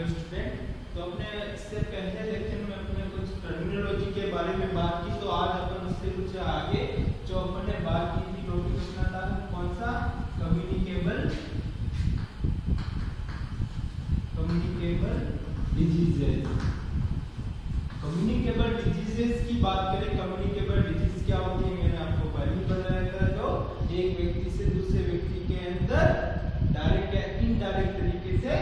Hello student, तो अपने इससे पहले लेक्चर में अपने कुछ टर्मिनोलॉजी के बारे में बात की, तो आज अपन उससे कुछ आगे जो अपन ने बात की थी टॉपिक अपना था कौन सा, कम्युनिकेबल डिजीजेस। कम्युनिकेबल डिजीजेस की बात करें, कम्युनिकेबल डिजीज क्या होती है मैंने आपको पहले ही बताया था, जो एक व्यक्ति से दूसरे व्यक्ति के अंदर डायरेक्ट या इनडायरेक्ट तरीके से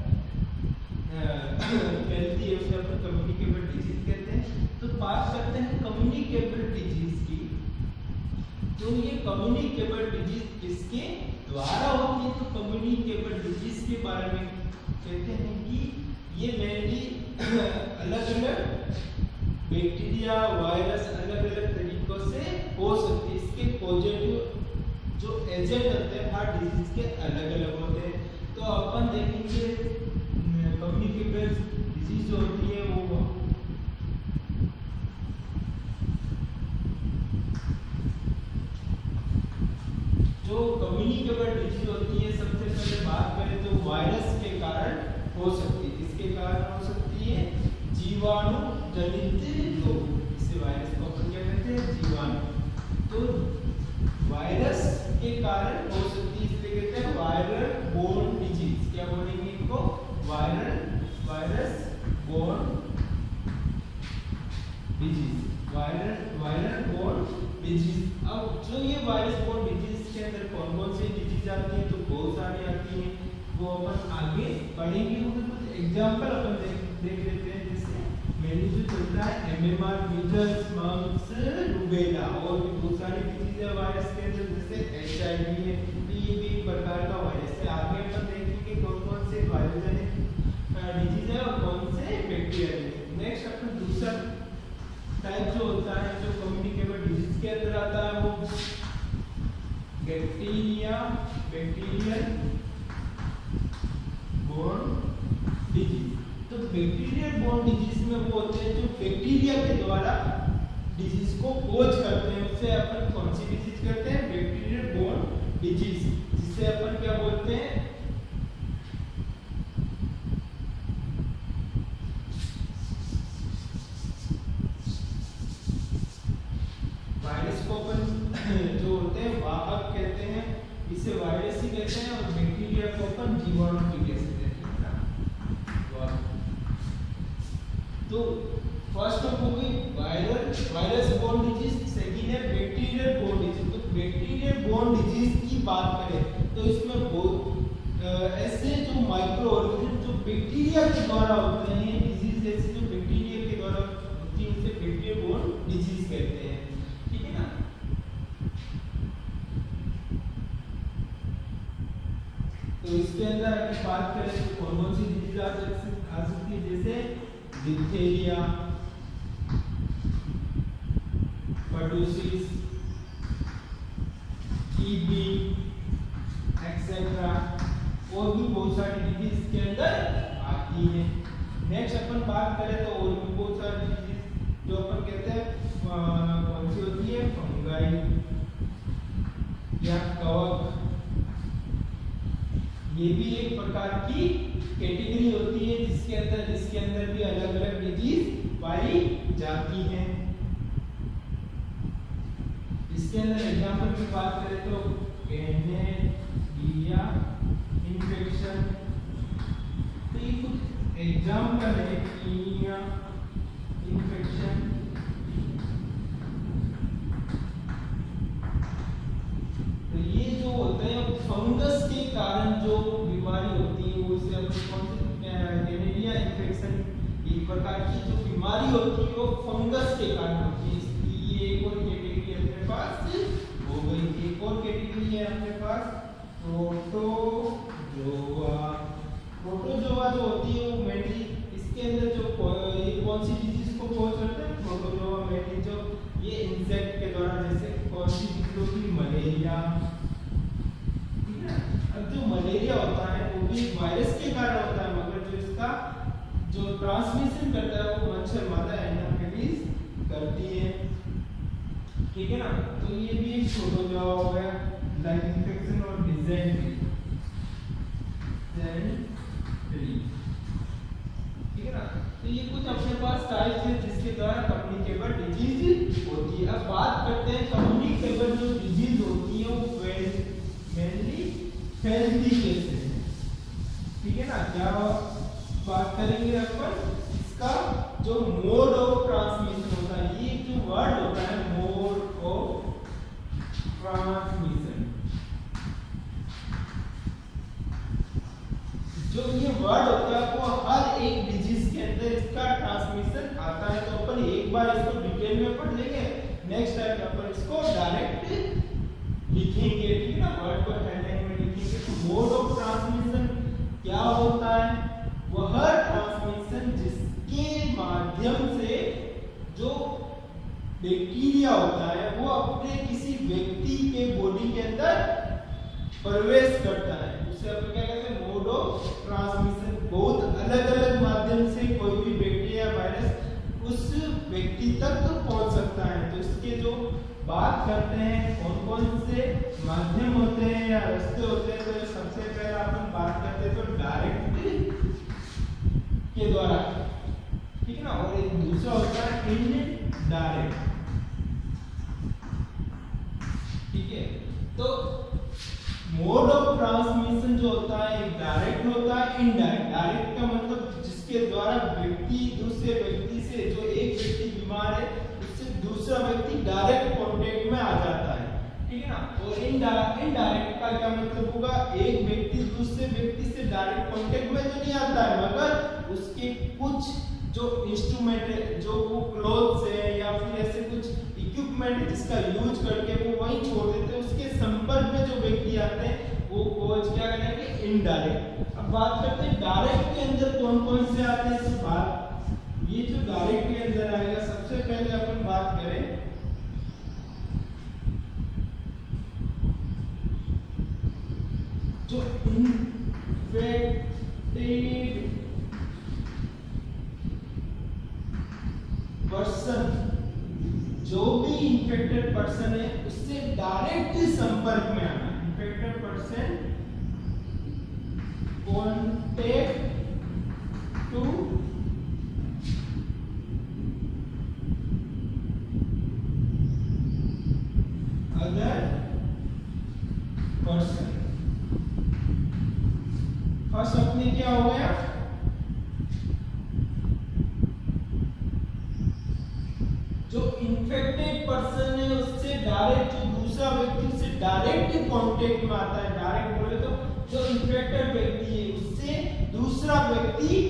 फैलती है, उसे अपन कम्युनिकेबल डिजीज कहते हैं। तो बात करते हैं कम्युनिकेबल डिजीज की। तो ये कम्युनिकेबल डिजीज किसके द्वारा होती है? तो कम्युनिकेबल डिजीज के बारे में कहते हैं कि ये मेनली अलग अलग बैक्टीरिया वायरस अलग अलग तरीकों से हो सकती है। इसके पॉजिटिव जो एजेंट होते हैं हर डिजीज के अलग अलग होते हैं। तो अपन देखेंगे कम्युनिकेबल डिजीज जो होती है वो जो कम्युनिकेबल डिजीज होती है, सबसे पहले बात करें तो वायरस के कारण हो सकती है। किसके कारण हो सकती है? जीवाणु जनित रोग। इसे वायरस को अपन क्या कहते हैं? जीवाणु। तो वायरस के कारण हो सकती है, इसलिए कहते हैं वायरल बोर्न डिजीज। क्या बोलेंगे इनको? Virus borne disease. Viral borne disease. अब जो ये वायरस बोर्न डिजीज के अंदर कौन कौन सी डिजीज आती है? तो बहुत सारी आती हैं, वो अपन आगे पढ़ेंगे। कुछ एग्जांपल अपन देख लेते हैं। जैसे मेनली जो चलता है एमएमआर, मीजल्स, मम्प्स, रूबेला, और भी बहुत सारी डिजीज है वायरस के अंदर, जैसे एचआईवी है। ये भी एक प्रकार का वायरस है। आगे अपन देखेंगे कौन कौन से वायरस डिजीज है और कौन से बैक्टीरिया है। नेक्स्ट अपन दूसरा टाइप जो होता है जो कम्युनिकेबल डिजीज के अंदर आता है वो बैक्टीरियल बोर्न डिजीज। तो बैक्टीरियल बोर्न डिजीज में वो होते हैं जो बैक्टीरिया के द्वारा डिजीज को कोज करते हैं। उससे अपन कौन सी डिजीज करते हैं? बैक्टीरियल बोर्न डिजीज, जिससे अपन क्या बोलते हैं? वायरस को अपन जो होते हैं वाहक कहते हैं, इसे वायरस ही कहते हैं, और बैक्टीरिया को अपन जीवाणु भी कह सकते हैं। तो फर्स्ट ऑफ हो गई वायरस बोर्न डिजीज, सेकंड है बैक्टीरियल बोर्न डिजीज। तो बैक्टीरियल बोर्न डिजीज की बात करें तो इसमें बहुत ऐसे जो माइक्रो ऑर्गेनिज्म जो बैक्टीरिया के द्वारा होते हैं, डिजीज ऐसे जो बैक्टीरिया के द्वारा होती है उसे बैक्टीरियल बोर्न डिजीज कहते हैं। ठीक है ना? तो इसके अंदर अगर बात करें तो कौन कौन सी डिजीज आ सकती है? जैसे डिप्थीरिया, पर्टुसिस, टीबी एक्सेट्रा, और भी बहुत सारी डिजीज इसके अंदर आती है। नेक्स्ट अपन बात करें तो और भी बहुत सारी डिजीज जो अपन कहते हैं कौन सी होती है? फंगाई या कवक। ये भी एक प्रकार की कैटेगरी होती है जिसके अंदर भी अलग अलग डिजीज पाई जाती हैं। इसके अंदर एग्जांपल की बात करें तो कैनेडिया इन्फेक्शन। तो ये कुछ एग्जांपल है। कीनिया इन्फेक्शन, तो ये जो होता है फंगस के कारण जो बीमारी होती है वो इसे कौन सी कैनेडिया इन्फेक्शन, एक प्रकार की जो बीमारी होती है वो फंगस के कारण होती है। इसलिए एक और कैटेगरी अपने पास हो गई। एक और कैटेगरी है अपने पास प्रोटोजोआ जो होती है वो मेनली इसके अंदर जो कौन सी डिजीज को कोज करते हैं? प्रोटोजोआ मेनली जो ये इंसेक्ट के द्वारा, जैसे कौन सी डिजीज होती है? मलेरिया। ठीक है? अब जो मलेरिया होता है वो भी वायरस के कारण होता है, मगर जो इसका जो ट्रांसमिशन करता है वो मच्छर मादा एनाफिलिस करती है। ठीक है ना? तो ये भी एक प्रोटोजोआ हो गया। लाइक इन्फेक्शन और डिसेंट्री। ये कुछ अपने पास टाइप्स है जिसके द्वारा कम्युनिकेबल डिजीज होती है। अब बात करते हैं कम्युनिकेबल जो डिजीज होती है वो मेनली फैलती कैसे है, ठीक है ना। क्या बात करेंगे अपन इसका जो मोड ऑफ ट्रांसमिशन होता है, ये जो वर्ड होता है मोड ऑफ ट्रांसमिशन, जो ये वर्ड होता है वो हर एक डिजीज के अंदर इसका ट्रांसमिशन आता है। तो अपन एक बार इसको डिटेल में पढ़ लेंगे, नेक्स्ट टाइम अपन इसको डायरेक्ट लिखेंगे, ठीक है ना, वर्ड को हेडलाइन में लिखेंगे। तो मोड ऑफ ट्रांसमिशन क्या होता है, वह ट्रांसमिशन जिसके माध्यम से जो बैक्टीरिया होता है वो अपने किसी व्यक्ति के बॉडी के अंदर प्रवेश करता है, उसे अपन क्या कहते हैं मोड ऑफ ट्रांसमिशन। बहुत अलग अलग माध्यम से कोई भी बैक्टीरिया वायरस उस व्यक्ति तक पहुंच सकता है। तो इसके जो बात करते हैं कौन कौन से माध्यम होते हैं या रास्ते होते हैं, तो सबसे पहले अपन बात करते हैं तो डायरेक्ट के द्वारा, ठीक है ना, और एक दूसरा होता है इनडायरेक्ट, ठीक है। तो मोड ऑफ ट्रांसमिशन जो होता है एक डायरेक्ट होता है, इनडायरेक्ट। डायरेक्ट का मतलब जिसके द्वारा व्यक्ति दूसरे व्यक्ति से, जो एक व्यक्ति बीमार है उससे दूसरा व्यक्ति डायरेक्ट कांटेक्ट में आ जाता है, ठीक है ना। और इनडायरेक्ट का क्या मतलब होगा, एक व्यक्ति दूसरे व्यक्ति से डायरेक्ट कांटेक्ट में तो नहीं आता है, मगर उसके कुछ जो इंस्ट्रूमेंट है, जो वो क्लोथ्स है या फिर ऐसे कुछ इक्विपमेंट जिसका यूज करके वो वहीं छोड़ देते हैं, उसके संपर्क में जो व्यक्ति आते हैं वो कोच क्या करेंगे इनडायरेक्ट। अब बात करते हैं डायरेक्ट के अंदर कौन कौन से आते हैं। सब बात ये जो डायरेक्ट के अंदर आएगा, सबसे पहले अपन बात करें जो इन्फेक्टेड पर्सन, जो भी इन्फेक्टेड पर्सन है उससे डायरेक्ट संपर्क में आना। Infected person contact to other person. First अपने क्या हो गया, जो इन्फेक्टेड पर्सन है उससे डायरेक्ट, जो दूसरा व्यक्ति उससे डायरेक्ट कांटेक्ट में आता है। डायरेक्ट बोले तो जो इन्फेक्टेड व्यक्ति है उससे दूसरा व्यक्ति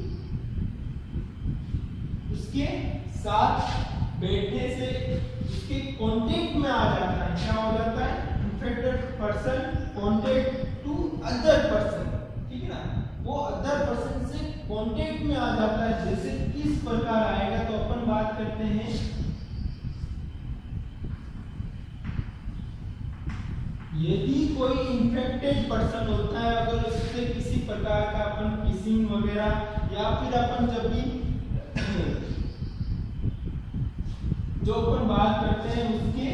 उसके साथ बैठने से उसके कांटेक्ट में आ जाता है। क्या हो जाता है, infected person contact to other person, ठीक है ना, वो अदर पर्सन से कांटेक्ट में आ जाता है। जैसे किस प्रकार आएगा, तो अपन बात करते हैं यदि कोई इन्फेक्टेड पर्सन होता है, अगर उससे किसी प्रकार का अपन किसिंग वगैरह या फिर अपन जब भी जो अपन बात करते हैं उसके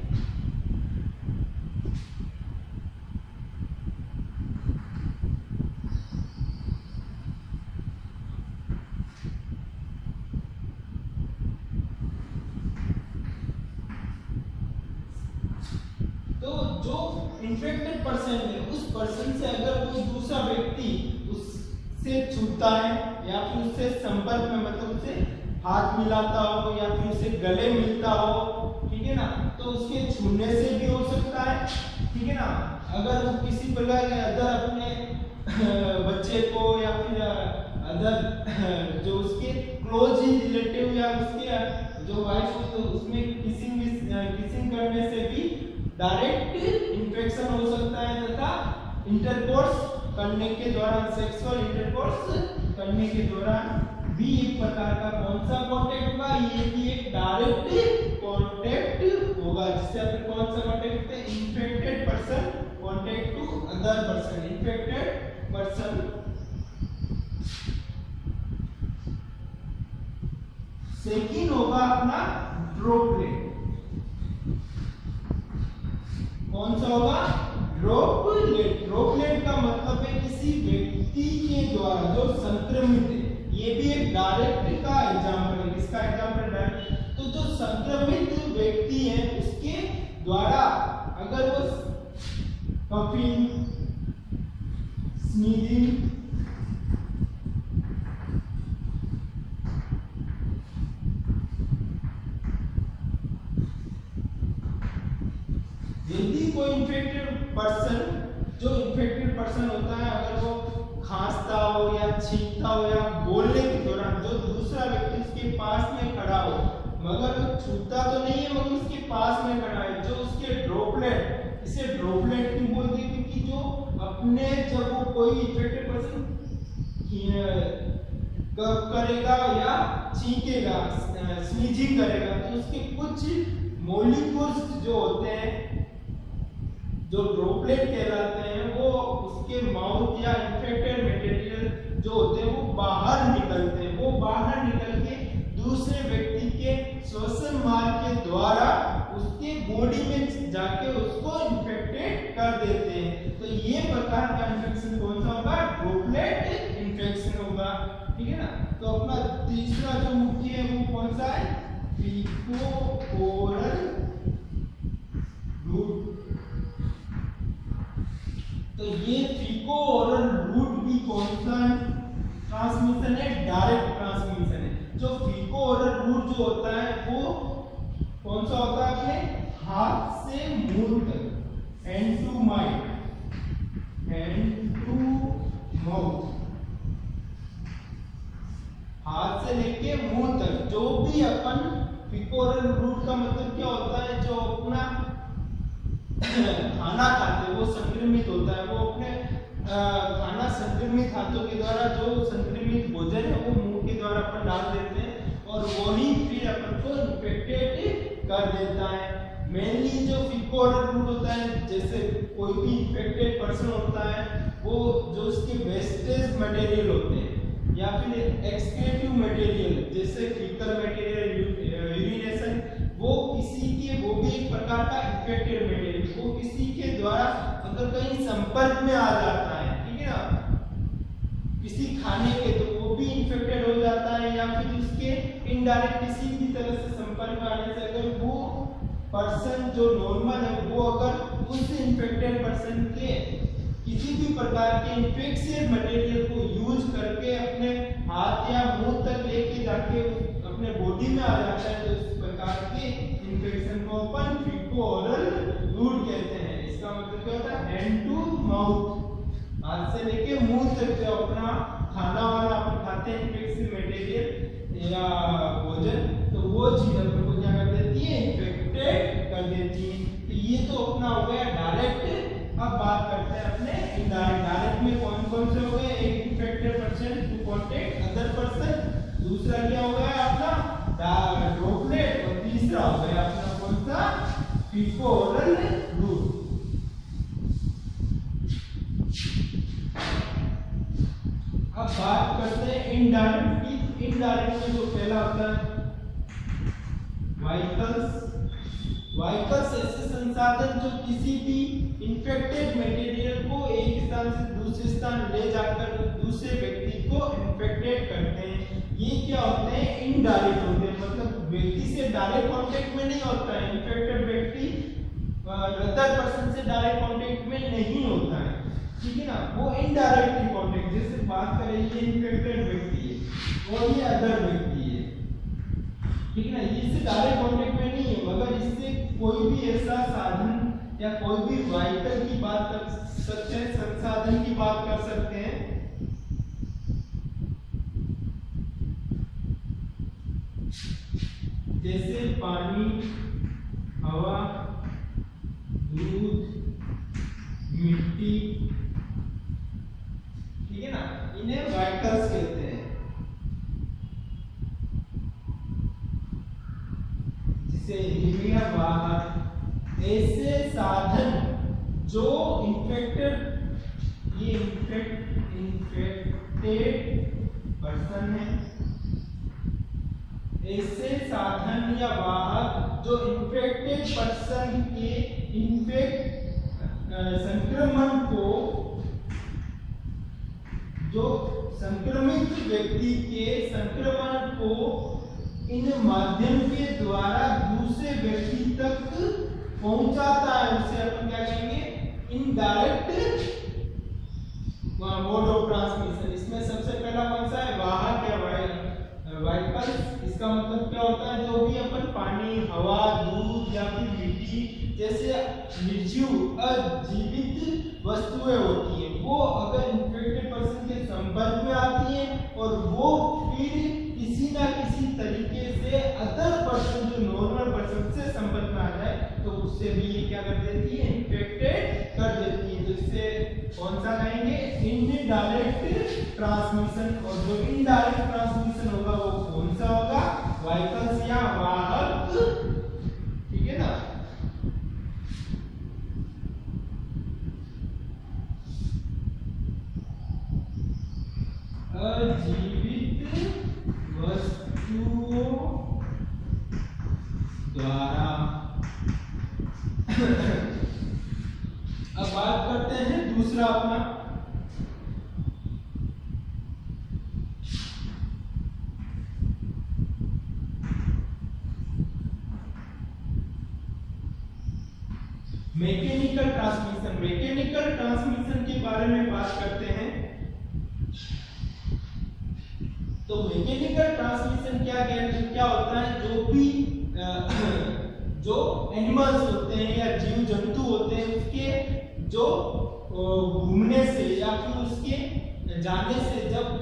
इन्फेक्टेड पर्सन है उस पर्सन से अगर कोई दूसरा व्यक्ति उससे छूता है या फिर उससे संपर्क में, मतलब उससे हाथ मिलाता हो या फिर उससे गले मिलता हो, ठीक है ना, तो उसके छूने से भी हो सकता है, ठीक है ना। अगर वो किसी प्रकार के अदर अपने बच्चे को या फिर अदर जो उसके क्लोज रिलेटिव या उसके जो वाइफ हो, तो उसमें किसिंग करने से भी डायरेक्ट इन्फेक्शन हो सकता है, तथा इंटरकोर्स करने के दौरान, सेक्सुअल इंटरकोर्स करने के दौरान भी एक प्रकार का कौन सा कांटेक्ट होगा, ये भी एक डायरेक्ट कांटेक्ट होगा। जिससे अपन कौन सा कांटेक्ट करते हैं, infected person contact to other person. Infected person second होगा अपना ड्रॉपलेट। कौन सा होगा, ड्रॉपलेट। ड्रॉपलेट का मतलब है किसी व्यक्ति के द्वारा जो संक्रमित है, ये भी एक डायरेक्ट का एग्जांपल है। किसका एग्जांपल? डायरेक्ट। तो जो संक्रमित व्यक्ति है उसके द्वारा अगर वो कफिंग, स्नीजिंग, यदि कोई इन्फेक्टेड पर्सन, जो इन्फेक्टेड पर्सन होता है, अगर वो खांसता हो या छींकता हो या बोलने के दौरान जो दूसरा व्यक्ति उसके पास में खड़ा हो, मगर वो छूता तो नहीं है मगर उसके पास में खड़ा है, जो उसके ड्रॉपलेट, इसे ड्रॉपलेट क्यों बोलते हैं? क्योंकि जो अपने जब वो कोई इन्फेक्टेड पर्सन करेगा या छींकेगा, स्नीजिंग करेगा, तो उसके कुछ मॉलिक्यूल्स जो होते हैं, जो ड्रॉपलेट कहलाते हैं, वो उसके माउथ या इन्फेक्टेड मटेरियल जो होते हैं वो बाहर निकलते हैं। वो बाहर निकल के दूसरे व्यक्ति के श्वसन मार्ग के द्वारा उसके बॉडी में जाके उसको इन्फेक्टेड कर देते हैं। तो ये प्रकार का इन्फेक्शन कौन सा होगा? ड्रॉपलेट इन्फेक्शन होगा। ठीक है ना? तो अपना तीसरा जो मुख्य है वो कौन सा है? Faeco oral route. तो ये फीको ओरल रूट भी कौन सा ट्रांसमिशन है? डायरेक्ट ट्रांसमिशन है। जो फीको ओरल रूट जो होता है वो कौन सा होता है? अपने हाथ से मुंह तक, hand to mouth, hand to mouth, हाथ से लेके मुंह तक जो भी अपन फीको ओरल रूट का मतलब क्या होता है? जो अपना खाना खाते हैं वो संक्रमित होता है, वो अपने खाना संक्रमित हाथों के द्वारा, जो संक्रमित भोजन है वो मुंह के द्वारा अपन डाल देते हैं और वही फिर अपन को इन्फेक्टेड कर देता है। मेनली जो फीको ओरल रूट होता है, जैसे कोई भी इन्फेक्टेड पर्सन होता है, वो जो उसके वेस्टेज मटेरियल होते हैं या फिर एक्सक्रीटिव मटेरियल जैसे फीकल मटेरियल, यूरिनेशन, वो किसी के, वो भी एक प्रकार का इन्फेक्टेड मटेरियल, वो किसी के द्वारा अगर कहीं संपर्क में आ जाता है, ठीक है ना, किसी खाने के, तो वो भी इन्फेक्टेड हो जाता है। या फिर उसके इनडायरेक्ट किसी भी तरह से संपर्क में आने से अगर वो पर्सन जो नॉर्मल है वो अगर उस इन्फेक्टेड पर्सन के किसी भी प्रकार के इन्फेक्शियस मटेरियल को यूज करके अपने हाथ या मुंह तक लेके जाके अपने बॉडी में आ जाता है, तो इस प्रकार के इन्फेक्शन को अपन फीको ओरल रूट कहते हैं। इसका मतलब क्या होता है? हैंड टू माउथ, हाथ से लेके मुंह तक जो अपना खाना वाला अपन खाते हैं इन्फेक्शियस मटेरियल या भोजन, तो वो चीज अपन को क्या कर देती है? इन्फेक्टेड कर देती है। तो ये तो अपना हो गया डायरेक्ट। अब बात करते हैं अपने इनडायरेक्ट। डायरेक्ट में कौन कौन से हो गए? एक infected person to contact other person, दूसरा क्या हो गया अपना ड्रॉपलेट, और तीसरा हो गया अपना कौन सा? Faeco oral route. अब बात करते हैं इनडायरेक्ट। इनडायरेक्ट में जो पहला होता है वाइकल्स। वाइकल्स ऐसे संसाधन जो किसी भी इन्फेक्टेड मटेरियल को एक स्थान से दूसरे स्थान ले जाकर दूसरे व्यक्ति को इन्फेक्टेड करते हैं। ये क्या होते हैं? इनडायरेक्ट होते हैं, मतलब व्यक्ति से डायरेक्ट कांटेक्ट में नहीं होता है। इन्फेक्टेड व्यक्ति अदर पर्सन से डायरेक्ट कांटेक्ट में नहीं होता है, ठीक है ना, वो इनडायरेक्टली कांटेक्ट। जैसे बात करें ये इन्फेक्टेड व्यक्ति है और ये अदर व्यक्ति है, ठीक है ना, ये इससे डायरेक्ट कांटेक्ट में नहीं है, मगर इससे कोई भी ऐसा साधन या कोई भी वाइटल की बात कर सकते हैं, संसाधन की बात कर सकते हैं जैसे पानी, हवा, दूध, मिट्टी, ठीक है ना, इन्हें वाइटल्स कहते हैं। जिसे हिंदी में वाहक। ऐसे साधन जो इन्फेक्टेड पर्सन है, ऐसे साधन या वाहक जो इन्फेक्टेड पर्सन के संक्रमण को जो संक्रमित व्यक्ति के संक्रमण को इन माध्यम के द्वारा दूसरे व्यक्ति तक पहुंचाता है उसे अपन क्या कहेंगे इनडायरेक्ट मोड ऑफ ट्रांसमिशन। इसमें सबसे पहला कौन सा है वाहक या वाइकल्स। इसका मतलब क्या होता है जो भी अपन पानी हवा दूध या फिर मिट्टी जैसे निर्जीव अजीवित वस्तुएं होती हैं वो अगर इन्फेक्टेड पर्सन के संपर्क में आती हैं और वो फिर किसी ना किसी तरीके से अदर पर्सन जो नॉर्मल पर्सन से संपर्क में आ जाए तो उससे भी ये क्या कर देती है इन्फेक्टेड कर देती है। तो इससे कौन सा कहेंगे इनडायरेक्ट ट्रांसमिशन। और जो इनडायरेक्ट ट्रांसमिशन होगा वो कौन सा होगा वाइकल्स या वाहक। ठीक है ना। अजीवित वस्तुओं द्वारा। अब बात करते हैं दूसरा अपना मैकेनिकल ट्रांसमिशन। मैकेनिकल ट्रांसमिशन के बारे में बात करते हैं। तो मैकेनिकल ट्रांसमिशन क्या होता है जो भी जो एनिमल्स होते हैं या जीव जंतु होते हैं उसके जो घूमने से या फिर उसके जाने से जब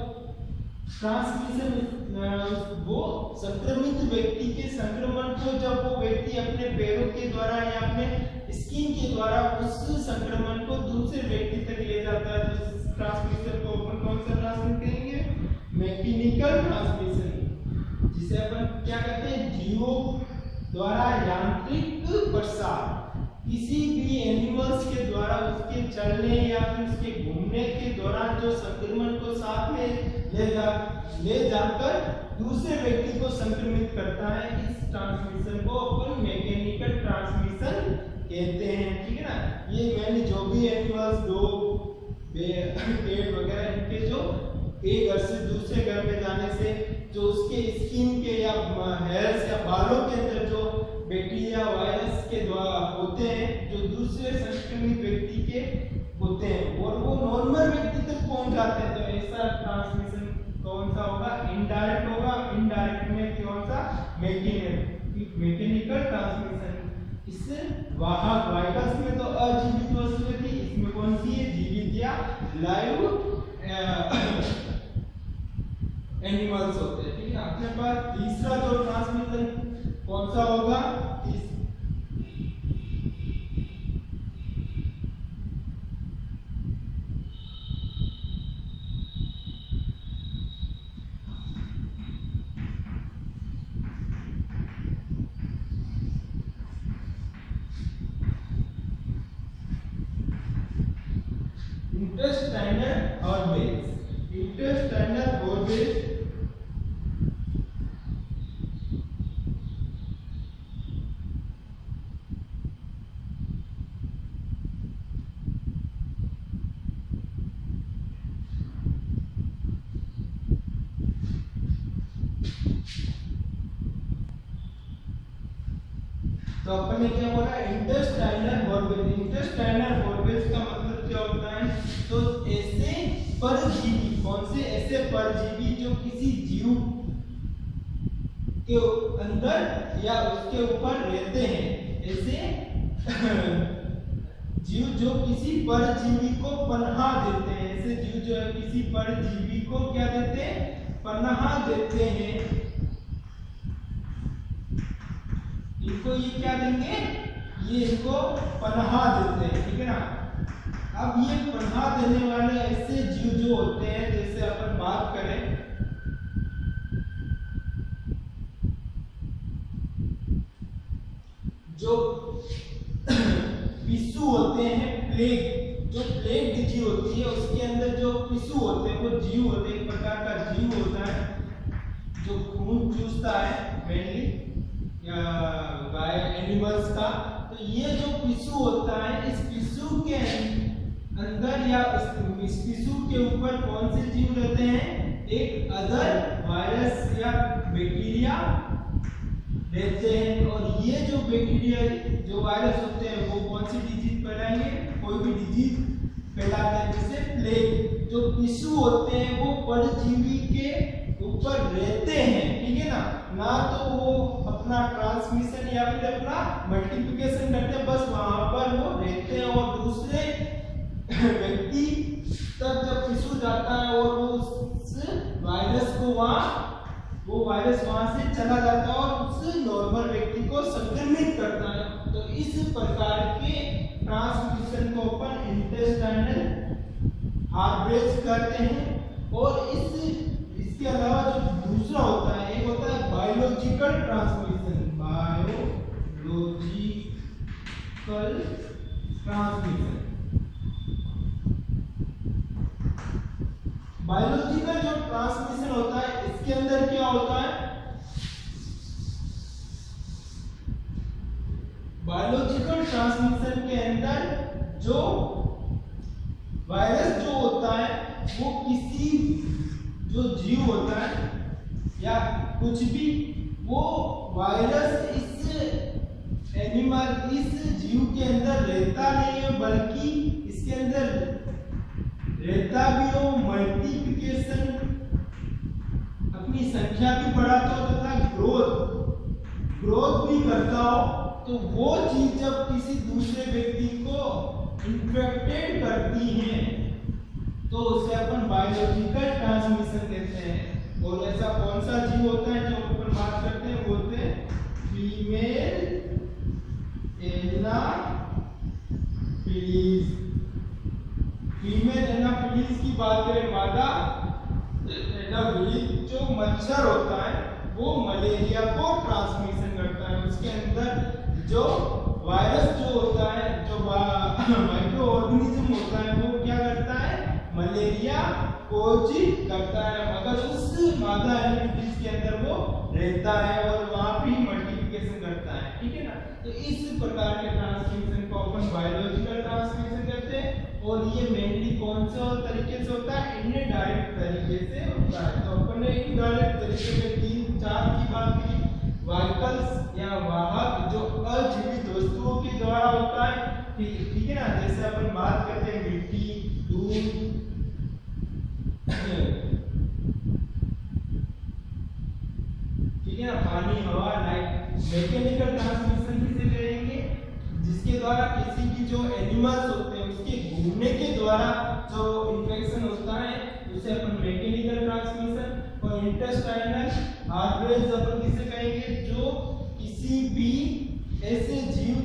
ट्रांसमिशन वो संक्रमित व्यक्ति के संक्रमण को जब वो व्यक्ति अपने पैरों के द्वारा या अपने स्किन के द्वारा उस संक्रमण को दूसरे व्यक्ति तक ले जाता है तो इस ट्रांसमिशन को अपन कौन सा ट्रांसमिशन कहेंगे मैकेनिकल ट्रांसमिशन। जिसे अपन क्या कहते हैं जीवों द्वारा यांत्रिक प्रसार। किसी भी एनिमल्स के द्वारा उसके चलने या फिर उसके घूमने के दौरान जो संक्रमण को साथ में ले जाकर दूसरे व्यक्ति को संक्रमित करता है इस ट्रांसमिशन को अपन मैकेनिकल ट्रांसमिशन कहते हैं। ठीक है ना। ये मैंने जो भी एनिमल्स डॉग पेट वगैरह इनके जो एक घर से दूसरे घर में जाने से जो उसके स्किन के या हेयर्स या बालों के अंदर जो बैक्टीरिया वायरस के द्वारा होते हैं जो दूसरे संक्रमित व्यक्ति के होते हैं और वो नॉर्मल व्यक्ति तक पहुंच जाते हैं तो ऐसा ट्रांसमिशन कौन सा होगा इनडायरेक्ट होगा। इनडायरेक्ट में कौन सा मैकेनिकल ट्रांसमिशन। इससे वाहक वाइकल्स में तो अजीवित वस्तुएं थी इसमें कौन सी है जीवित या लाइव एनिमल्स होते हैं। ठीक है। अपने पास तीसरा जो ट्रांसमिशन कौन सा होगा इंटेस्टाइनल ऑर्गेन्स। इंटेस्टाइनल ऑर्गेन्स तो अपन ने क्या बोला इंटेस्टाइनल ऑर्गेन्स। इंटेस्टाइनल ऑर्गेन्स का मतलब क्या होता है तो ऐसे परजीवी कौन से ऐसे परजीवी जो किसी जीव के अंदर या उसके ऊपर रहते हैं ऐसे जीव जो किसी परजीवी को पनाह देते हैं। ऐसे जीव जो है किसी परजीवी को क्या देते हैं पनाह देते हैं। इनको ये क्या देंगे ये इनको पनाह देते हैं। ठीक है ना। अब ये पनाह देने वाले ऐसे जीव जो होते हैं जैसे अपन बात करें जो पिस्सू होते हैं प्लेग जो प्लेग डिजीज होती है उसके अंदर जो पिस्सू होते हैं वो जीव होते हैं एक प्रकार का जीव होता है जो खून चूसता है मेनली गाय एनिमल्स का। तो ये जो पिस्सू होता है इस पिस्सू के अंदर या इस टिश्यू के ऊपर कौन से जीव रहते हैं, एक अदर वायरस या बैक्टीरिया रहते हैं। और ये जो बैक्टीरिया जो वायरस होते हैं वो कौन सी डिजीज फैलाएंगे, कोई भी डिजीज फैलाते हैं, जैसे प्लेग। जो टिश्यू होते हैं वो परजीवी के ऊपर रहते हैं, ठीक है ना तो वो अपना ट्रांसमिशन या फिर अपना मल्टीप्लिकेशन करते हैं, बस वहां पर वो रहते हैं और दूसरे व्यक्ति तक जब टिश्यू जाता है और वो उस वायरस को वो वायरस वहां से चला जाता है और उस नॉर्मल व्यक्ति को संक्रमित करता है। तो इस प्रकार के ट्रांसमिशन को अपन इंटेस्टाइनल हार्बरेज करते हैं। और इसके अलावा जो दूसरा होता है, एक होता है बायोलॉजिकल ट्रांसमिशन। बायोलॉजिकल जो ट्रांसमिशन होता है इसके अंदर क्या होता है, बायोलॉजिकल ट्रांसमिशन के अंदर जो वायरस जो होता है वो किसी जो जीव होता है या कुछ भी, वो वायरस इस एनिमल इस जीव के अंदर रहता नहीं है, बल्कि इसके अंदर रहता भी हो, मल्टीप्लिकेशन अपनी संख्या भी बढ़ाता हो तथा ग्रोथ भी करता हो। तो वो चीज जब किसी दूसरे व्यक्ति को इन्फेक्टेड करती है तो उसे अपन बायोलॉजिकल ट्रांसमिशन कहते हैं। और ऐसा कौन सा जीव होता है जो अपन बात करते हैं, बोलते हैं फीमेल एनाफिलीज। फीमेल एनाफिलीज की बात करें, मादा एनाफिलीज जो मच्छर होता है वो मलेरिया को ट्रांसमिशन करता है। उसके अंदर जो वायरस जो होता है, जो माइक्रो ऑर्गेनिज्म होता है, वो क्या करता है, मलेरिया कोज करता है, मगर उस मादा एनाफिलीज के अंदर वो रहता है और वहां भी मल्टीप्लिकेशन करता है, ठीक है ना। तो इस प्रकार के ट्रांसमिशन को अपन बायोलॉजिकल ट्रांसमिशन कहते हैं। और ये मेनली कौन से तरीके से होता है, इनडायरेक्ट तरीके से होता है। तो अपन ने इनडायरेक्ट तरीके में 3-4 की बात की, वाहकल्स या वाहक जो अजीवित वस्तुओं के द्वारा होता है, ठीक है ना। जैसे अपन बात करते हैं मिट्टी, दूध, ठीक है ना, पानी, हवा, लाइट। मैकेनिकल ट्रांसमिशन किसे कहेंगे, जिसके द्वारा किसी की जो एनिमल्स होते हैं उसके घूमने के द्वारा जो इन्फेक्शन होता है उसे अपन मैकेनिकल ट्रांसमिशन। और इंटेस्टाइनल हार्बरेज अपन किसे कहेंगे, जो किसी भी ऐसे जीव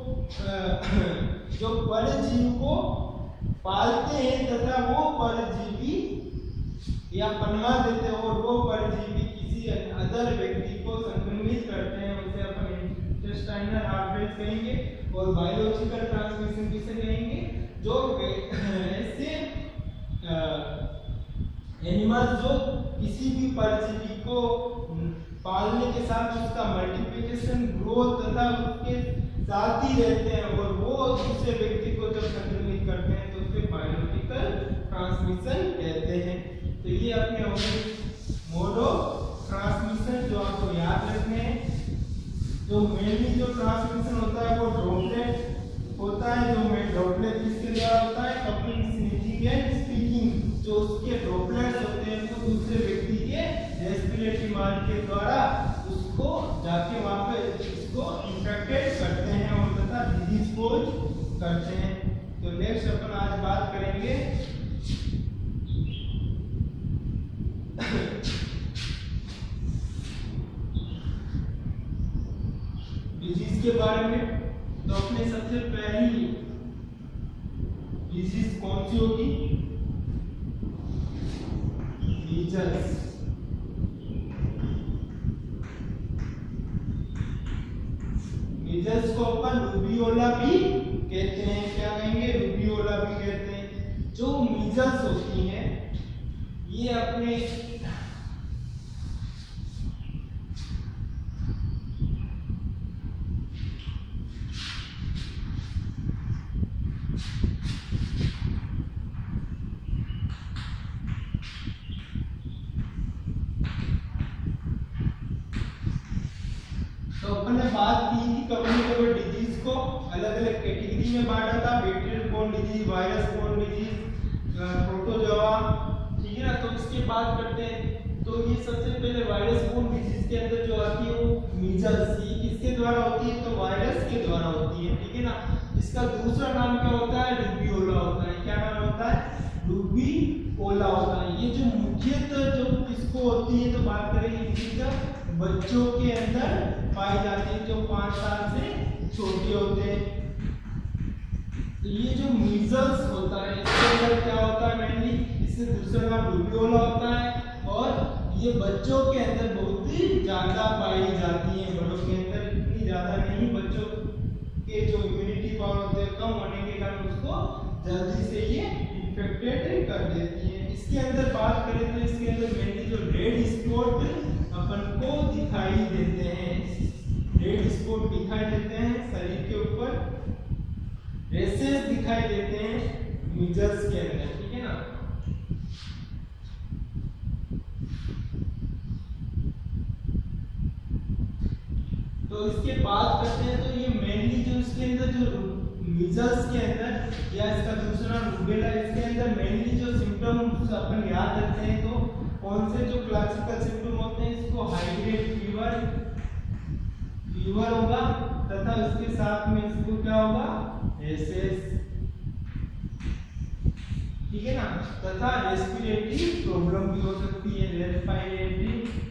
जो परजीव को पालते हैं तथा वो परजीवी या पनहा देते हैं और वो परजीवी किसी अदर व्यक्ति को संक्रमित करते हैं, उसे अपन इंटेस्टाइनल हार्बरेज कहेंगे। और बायोलॉजिकल ट्रांसमिशन किसे कहेंगे, जो ऐसे एनिमल जो किसी भी परजीवी को पालने के साथ उसका मल्टीप्लिकेशन, ग्रोथ तथा उसके साथ ही रहते हैं और वो दूसरे व्यक्ति को जब संक्रमित करते हैं तो उसे बायोलॉजिकल ट्रांसमिशन कहते हैं। तो ये अपने मोड ऑफ ट्रांसमिशन जो आपको याद रखने हैं। जो मेनली जो ट्रांसमिशन होता है वो ड्रॉपलेट होता है, जो में ड्रॉपलेट किसके द्वारा होता है, कपिंग, स्नीजिंग एंड स्पीकिंग। जो उसके ड्रॉपलेट्स होते हैं वो दूसरे व्यक्ति के रेस्पिरेटरी मार्ग के द्वारा उसको जाके वहां पे उसको इन्फेक्टेड करते हैं और तथा डिजीज कोज करते हैं। तो नेक्स्ट अपन आज बात करेंगे डिजीज के बारे में। तो अपने सबसे पहली डिजीज कौन सी होगी, मीजल्स। मीजल्स को अपन रूबियोला भी कहते हैं, क्या कहेंगे, रूबियोला भी कहते हैं। जो मीजल्स होती हैं ये अपने तो अपन ने बात की थी कम्युनिकेबल डिजीज को अलग अलग कैटेगरी में बांटा था, bacterial borne disease, virus borne disease, protozoa, ठीक है ना। तो इसके बात करते हैं। तो ये सबसे पहले वायरस बोर्न डिजीज के अंदर जो आती है वो मीजल्स, ये किसके द्वारा होती है, तो वायरस के द्वारा होती है, ठीक है ना। इसका दूसरा नाम क्या होता है, रूबियोला होता है। क्या नाम होता है, रूबियोला होता है। ये जो मुख्यतः जो किसको होती है, तो बात करेंगे किसी का, बच्चों के अंदर पाई जाती है जो 5 साल से छोटे होते हैं। तो ये जो मीजल्स होता है इसके अंदर क्या होता है, मेनली इससे दूसरा नाम रूबियोला होता है, और ये बच्चों के अंदर बहुत ही ज्यादा पाई जाती है, बड़ों के अंदर इतनी ज्यादा नहीं। बच्चों के जो इम्यूनिटी पावर होते हैं कम होने के कारण उसको जल्दी से ये इन्फेक्टेड कर देती है। इसके अंदर बात करें तो इसके अंदर मेनली जो रेड स्पॉट अपन को दिखाई देते हैं, रेड स्पॉट दिखाई देते हैं शरीर के ऊपर, रेसेस दिखाई देते हैं मीजल्स के अंदर, ठीक है ना। तो इसके बात करते हैं तो ये मेनली जो इसके अंदर जो मीजल्स के अंदर या इसका दूसरा रूबेला, इसके अंदर मेनली जो सिम्टम्स अपन याद रखते हैं तो कौन से जो क्लासिकल सिम्टम होते हैं, इसको हाई ग्रेड फीवर होगा तथा इसके साथ में इसको क्या होगा, एसेस, ठीक है ना, तथा रेस्पिरेटरी प्रॉब्लम भी हो सकती है, रेस्पिरेटरी